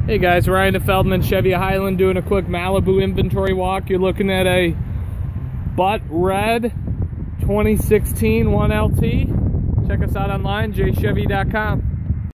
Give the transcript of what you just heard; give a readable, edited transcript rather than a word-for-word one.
Hey guys, Ryan at Feldman Chevy Highland doing a quick Malibu inventory walk. You're looking at a butt red 2016 1LT. Check us out online, jchevy.com.